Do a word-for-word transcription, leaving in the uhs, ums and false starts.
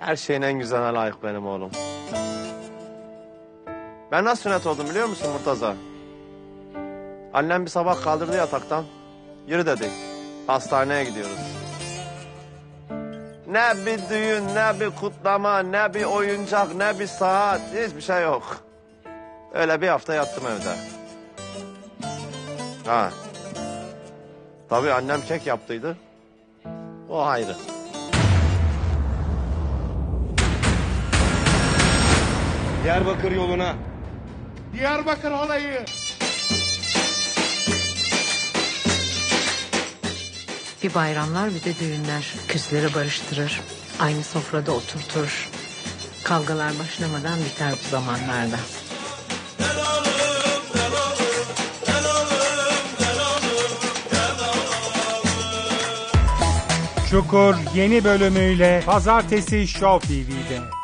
Her şeyin en güzeline layık benim oğlum. Ben nasıl sünnet oldum biliyor musun Murtaza? Annem bir sabah kaldırdı yataktan. Yürü dedi. Hastaneye gidiyoruz. Ne bir düğün, ne bir kutlama, ne bir oyuncak, ne bir saat. Hiçbir şey yok. Öyle bir hafta yattım evde. Ha. Tabii annem kek yaptıydı. O ayrı. Diyarbakır yoluna. Diyarbakır halayı. Bir bayramlar bir de düğünler. Küsleri barıştırır. Aynı sofrada oturtur. Kavgalar başlamadan biter bu zamanlarda. Çukur yeni bölümüyle Pazartesi Show T V'de.